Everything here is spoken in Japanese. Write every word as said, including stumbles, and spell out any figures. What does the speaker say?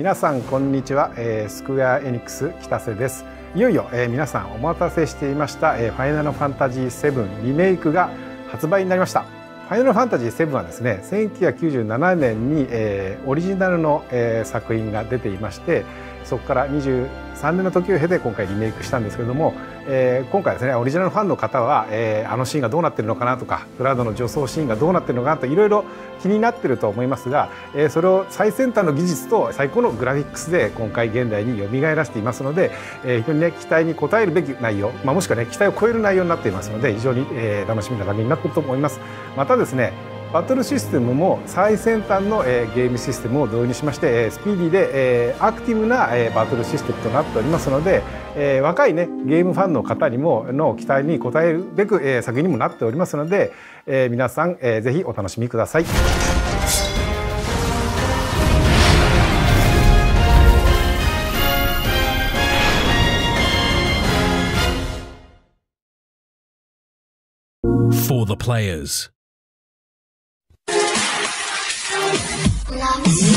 皆さんこんにちは、えー、スクエアエニックス北瀬です。いよいよ、えー、皆さんお待たせしていました、えー、ファイナルファンタジーセブンリメイクが発売になりました。ファイナルファンタジーセブンはですね、せんきゅうひゃくきゅうじゅうななねんに、えー、オリジナルの、えー、作品が出ていまして、そこからにじゅうさんねんの時を経て今回リメイクしたんですけれども、えー、今回ですねオリジナルファンの方は、えー、あのシーンがどうなってるのかなとか、クラウドの女装シーンがどうなってるのかなといろいろ気になってると思いますが、えー、それを最先端の技術と最高のグラフィックスで今回現代に蘇らせていますので、えー、非常にね期待に応えるべき内容、まあ、もしくはね期待を超える内容になっていますので、非常に、えー、楽しみな旅になっていると思います。またですね、バトルシステムも最先端の、えー、ゲームシステムを導入しまして、えー、スピーディーで、えー、アクティブな、えー、バトルシステムとなっておりますので、えー、若いねゲームファンの方にもの期待に応えるべく、えー、作品にもなっておりますので、えー、皆さん、えー、ぜひお楽しみください。 For the players. Love